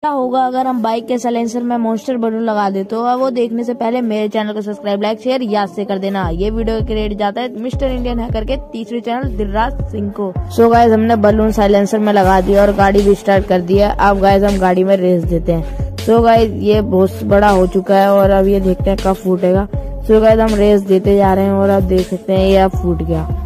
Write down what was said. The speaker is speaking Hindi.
क्या होगा अगर हम बाइक के साइलेंसर में मॉन्स्टर बलून लगा दे, तो वो देखने से पहले मेरे चैनल को सब्सक्राइब, लाइक, शेयर याद से कर देना। ये वीडियो क्रेडिट जाता है मिस्टर इंडियन हैकर के तीसरे चैनल दिलराज सिंह को। सो गाइस, हमने बलून साइलेंसर में लगा दिया और गाड़ी भी स्टार्ट कर दिया। अब गाइस हम गाड़ी में रेस देते हैं। सो गाइस, ये बहुत बड़ा हो चुका है और अब ये देखते हैं कब फूटेगा। सो गाइस, हम रेस देते जा रहे हैं और अब देख सकते हैं ये अब फूट गया।